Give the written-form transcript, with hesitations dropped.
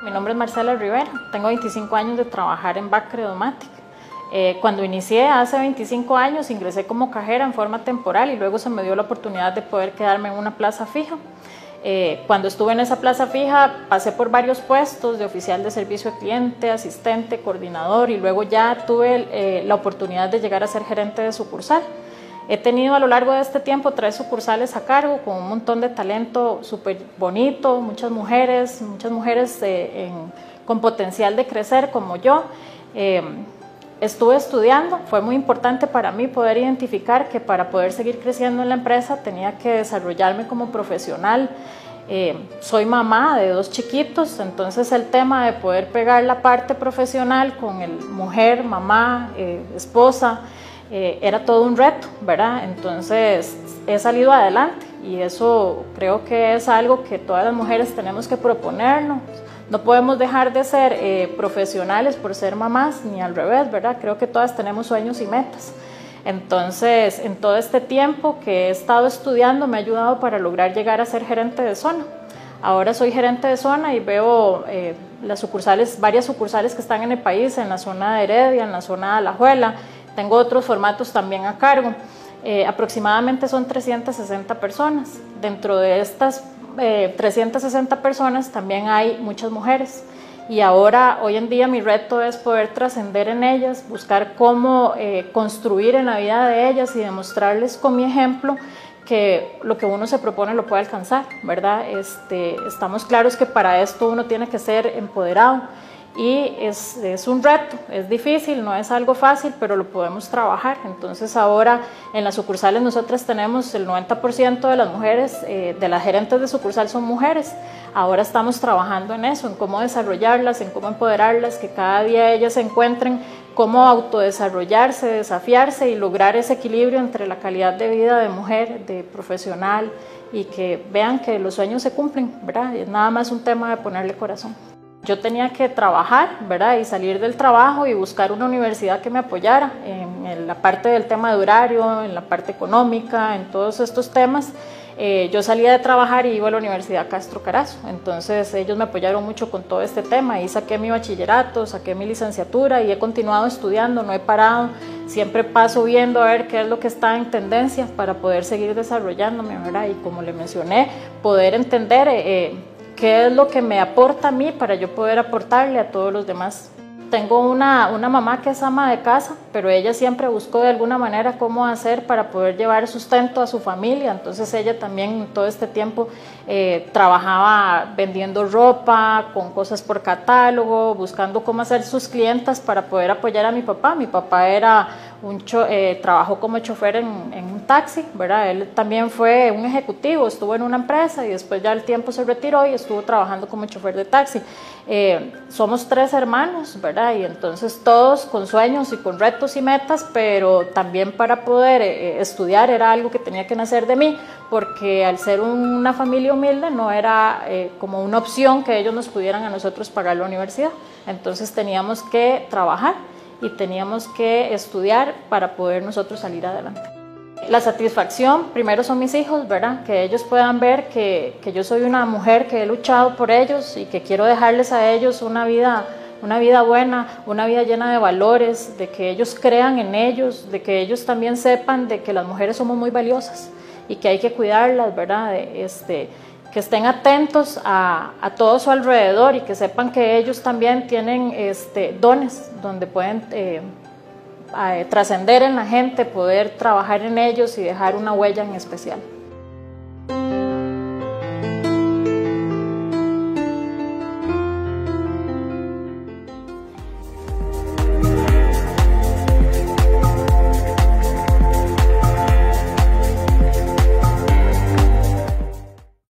Mi nombre es Marcela Rivera, tengo 25 años de trabajar en Bacre Domatic. Cuando inicié hace 25 años ingresé como cajera en forma temporal y luego se me dio la oportunidad de poder quedarme en una plaza fija. Cuando estuve en esa plaza fija pasé por varios puestos de oficial de servicio al cliente, asistente, coordinador y luego ya tuve la oportunidad de llegar a ser gerente de sucursal. He tenido a lo largo de este tiempo 3 sucursales a cargo con un montón de talento súper bonito, muchas mujeres con potencial de crecer como yo. Estuve estudiando, fue muy importante para mí poder identificar que para poder seguir creciendo en la empresa tenía que desarrollarme como profesional. Soy mamá de 2 chiquitos, entonces el tema de poder pegar la parte profesional con el mujer, mamá, esposa, era todo un reto, ¿verdad? Entonces he salido adelante y eso creo que es algo que todas las mujeres tenemos que proponernos. No podemos dejar de ser profesionales por ser mamás, ni al revés, ¿verdad? Creo que todas tenemos sueños y metas. Entonces, en todo este tiempo que he estado estudiando me ha ayudado para lograr llegar a ser gerente de zona. Ahora soy gerente de zona y veo varias sucursales que están en el país, en la zona de Heredia, en la zona de Alajuela. Tengo otros formatos también a cargo. Aproximadamente son 360 personas. Dentro de estas 360 personas también hay muchas mujeres. Y ahora, hoy en día, mi reto es poder trascender en ellas, buscar cómo construir en la vida de ellas y demostrarles con mi ejemplo que lo que uno se propone lo puede alcanzar, ¿verdad? Estamos claros que para esto uno tiene que ser empoderado. Y es un reto, es difícil, no es algo fácil, pero lo podemos trabajar. Entonces ahora en las sucursales nosotras tenemos el 90% de las mujeres, de las gerentes de sucursal son mujeres. Ahora estamos trabajando en eso, en cómo desarrollarlas, en cómo empoderarlas, que cada día ellas se encuentren cómo autodesarrollarse, desafiarse y lograr ese equilibrio entre la calidad de vida de mujer, de profesional y que vean que los sueños se cumplen, ¿verdad? Es nada más un tema de ponerle corazón. Yo tenía que trabajar, ¿verdad? Y salir del trabajo y buscar una universidad que me apoyara en la parte del tema de horario, en la parte económica, en todos estos temas. Yo salía de trabajar y iba a la Universidad Castro Carazo, entonces ellos me apoyaron mucho con todo este tema y saqué mi bachillerato, saqué mi licenciatura y he continuado estudiando, no he parado, siempre paso viendo a ver qué es lo que está en tendencia para poder seguir desarrollándome, ¿verdad? Y como le mencioné, poder entender qué es lo que me aporta a mí para yo poder aportarle a todos los demás. Tengo una mamá que es ama de casa, pero ella siempre buscó de alguna manera cómo hacer para poder llevar sustento a su familia, entonces ella también todo este tiempo trabajaba vendiendo ropa, con cosas por catálogo, buscando cómo hacer sus clientas para poder apoyar a mi papá. Mi papá era trabajó como chofer en un taxi, ¿verdad? Él también fue un ejecutivo, estuvo en una empresa y después ya al tiempo se retiró y estuvo trabajando como chofer de taxi. Somos 3 hermanos, ¿verdad? Y entonces todos con sueños y con retos y metas, pero también para poder estudiar era algo que tenía que nacer de mí, porque al ser una familia humilde no era como una opción que ellos nos pudieran a nosotros pagar la universidad. Entonces teníamos que trabajar y teníamos que estudiar para poder nosotros salir adelante. La satisfacción, primero son mis hijos, ¿verdad? Que ellos puedan ver que yo soy una mujer que he luchado por ellos y que quiero dejarles a ellos una vida buena, una vida llena de valores, de que ellos crean en ellos, de que ellos también sepan de que las mujeres somos muy valiosas y que hay que cuidarlas, ¿verdad? Que estén atentos a todo su alrededor y que sepan que ellos también tienen dones donde pueden trascender en la gente, poder trabajar en ellos y dejar una huella en especial.